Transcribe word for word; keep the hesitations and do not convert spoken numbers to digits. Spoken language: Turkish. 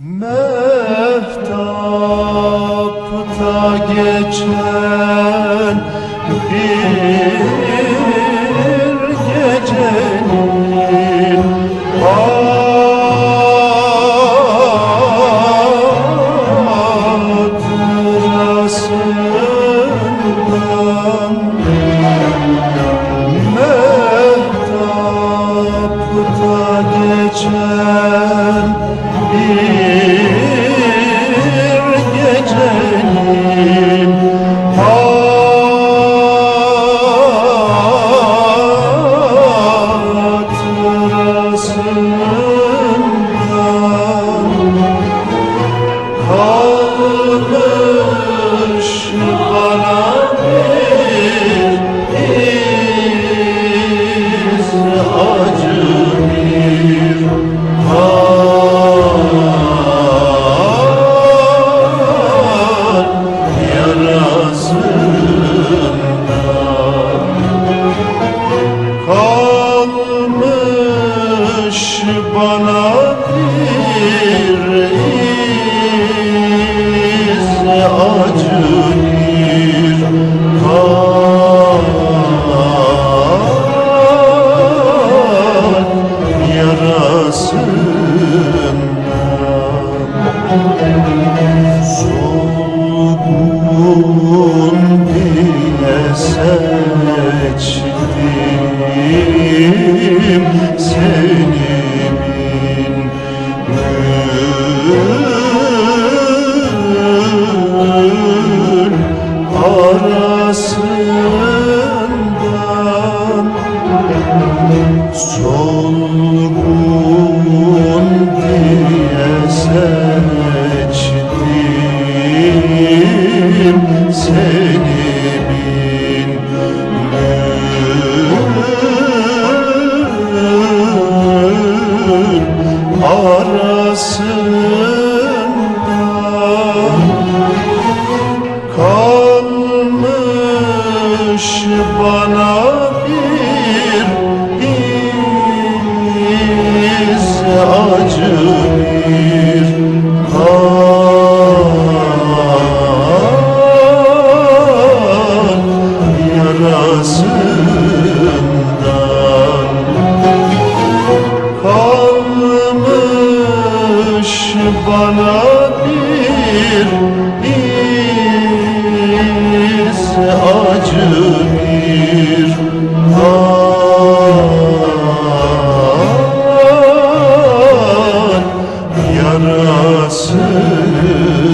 Mehtapta geçen bir gecenin hatırasından Mehtapta geçen bir gecenin hatırasından kalmış bana bir iz, acı bir hal yarasından kalmış bana bir iz, acı bir hal yarasından solgun diye seçtim seni bin gül arasından solgun diye seçtim seni bin gül arasından kalmış bana bir iz, acı bir hal yarasından kalmış bana bir iz, acı bir hal yarasından.